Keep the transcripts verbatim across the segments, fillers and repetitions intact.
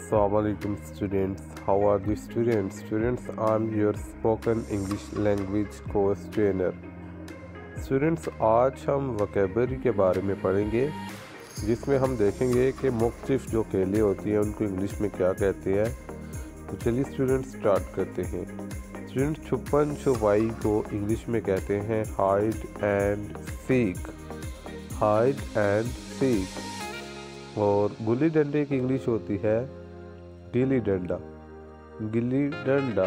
Assalamualaikum students. How are the students? Students, I'm your spoken English language course trainer. Students, आज हम vocabulary के बारे में पढ़ेंगे, जिसमें हम देखेंगे कि मुख्तलिफ जो खेलें होती हैं उनको इंग्लिश में क्या कहते हैं। तो चलिए स्टूडेंट्स स्टार्ट करते हैं। स्टूडेंट्स, छुपन छुपाई को इंग्लिश में कहते हैं hide and seek. Hide and seek. और गुल्ली डंडे की इंग्लिश होती है गिल्ली डंडा। गिल्ली डंडा।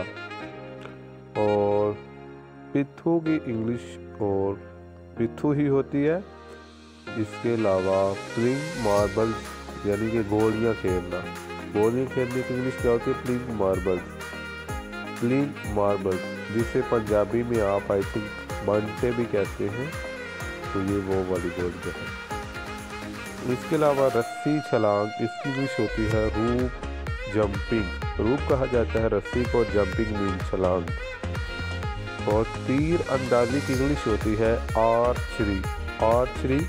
और पिट्ठू की इंग्लिश और पिट्ठू ही होती है। इसके अलावा प्लिंग मार्बल्स यानी कि गोलियां खेलना। गोलियां खेलने की इंग्लिश क्या होती है? प्लिंग मार्बल्स। प्लिंग मार्बल्स, जिसे पंजाबी में आप आई थिंक बंटे भी कहते हैं, तो ये वो वाली गोलियां हैं। इसके अलावा रस्सी छलांग, इसकी इंग्लिश होती है रूप जंपिंग। रूप कहा जाता है रस्सी को, जंपिंग मीन छलांग। और तीर अंदाजी की इंग्लिश होती है आर्चरी। आर्चरी।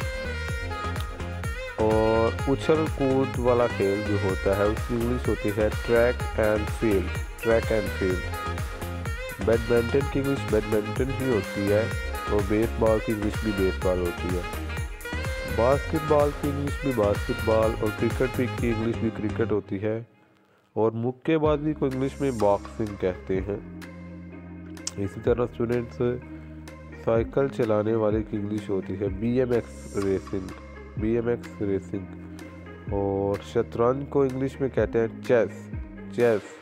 और उछल कूद वाला खेल जो होता है उसकी इंग्लिश होती है track and field. Track and field. Badminton की इंग्लिश बैडमिंटन ही होती है। और बेसबॉल की इंग्लिश भी बेसबॉल होती है। बास्केटबॉल की इंग्लिश भी बास्केटबॉल। और क्रिकेट भी की इंग्लिश भी क्रिकेट होती है। और मुक्केबाजी को इंग्लिश में बॉक्सिंग कहते हैं। इसी तरह स्टूडेंट्स, साइकिल चलाने वाले की इंग्लिश होती है B M X racing. B M X racing. और शतरंज को इंग्लिश में कहते हैं चेस। चेस।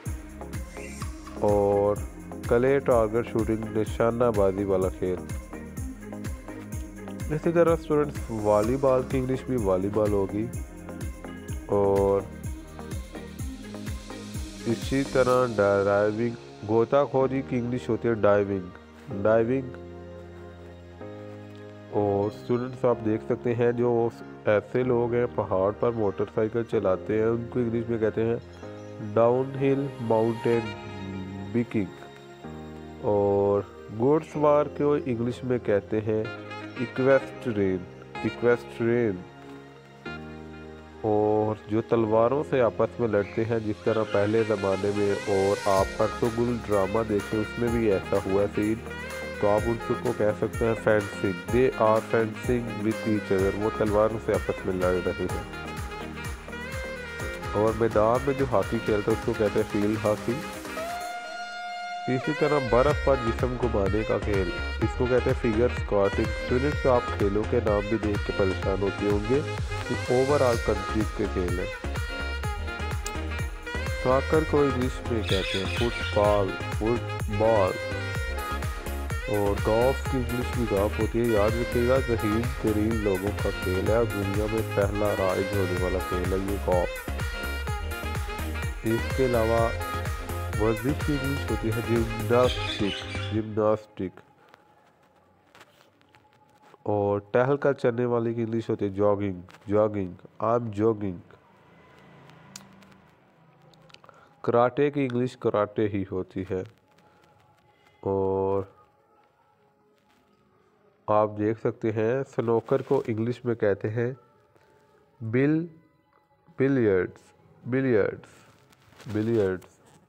और क्ले टारगेट शूटिंग निशानाबाजी वाला खेल। इसी तरह स्टूडेंट्स, वॉलीबॉल की इंग्लिश भी वॉलीबॉल होगी। और इसी तरह डाइविंग गोताखोरी की इंग्लिश होती है डाइविंग। डाइविंग। और स्टूडेंट्स, आप देख सकते हैं जो ऐसे लोग हैं पहाड़ पर मोटरसाइकिल चलाते हैं, उनको इंग्लिश में कहते हैं डाउन हिल माउंटेन बिकिंग। और घुड़सवार को इंग्लिश में कहते हैं इक्वेस्ट्रियन। इक्वेस्ट्रियन। और जो तलवारों से आपस में लड़ते हैं, जिस तरह पहले ज़माने में और आप अर्तुगरुल ड्रामा देखें उसमें भी ऐसा हुआ सीन, तो आप उनको कह सकते हैं fencing. They are fencing with each other. वो तलवारों से आपस में लड़ रहे हैं। और मैदान में जो हॉकी खेलते हैं उसको कहते हैं फील्ड हॉकी। इसी तरह बर्फ पर जिस्म घुमाने का खेल, इसको कहते हैं फिगर स्क्वाटिंग। स्टूडेंट्स, आप खेलों के नाम भी देख के परेशान होते होंगे, ये ओवरऑल कंट्रीज के खेल हैं। सॉकर को इंग्लिश में कहते हैं फुटबॉल। फुटबॉल। और गॉल्फ की इंग्लिश भी गॉल्फ होती है। याद रखिएगा, जहीन तरीन लोगों का खेल है और दुनिया में पहला राइज होने वाला खेल है ये गॉल्फ। इसके अलावा वर्जिश की इंग्लिश होती है जिम्नास्टिक। जिम्नास्टिक। और टहल कर चलने वाले की इंग्लिश होती है jogging. Jogging. I am jogging. Karate की इंग्लिश कराटे ही होती है। और आप देख सकते हैं स्नूकर को इंग्लिश में कहते हैं बिल बिलियर्ड्स। बिलियर्ड्स। बिलियर्ड्स।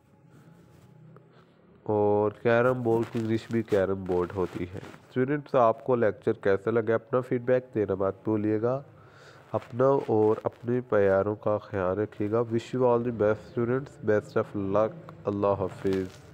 और कैरम बोर्ड की इंग्लिश भी कैरम बोर्ड होती है। स्टूडेंट्स, आपको लेक्चर कैसा लगा अपना फीडबैक देना मत भूलिएगा। अपना और अपने प्यारों का ख्याल रखिएगा। Wish you all the best students. Best of luck. अल्लाह हाफिज़।